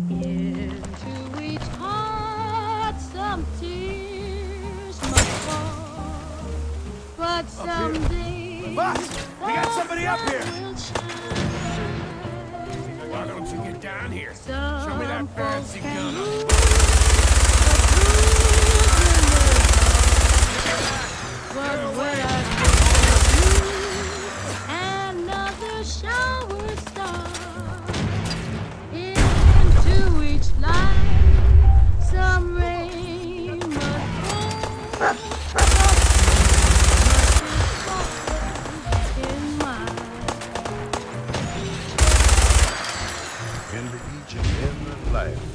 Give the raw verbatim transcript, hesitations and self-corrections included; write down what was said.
Into each heart some tears must fall, but someday Boss, we got somebody up here. will shine. Why don't you get down here? Some Show me that folks fancy can gun. lose, but lose in the dark. But when I think of you, another shower starts. Into each life, some rain must fall. In mine. In the each and every life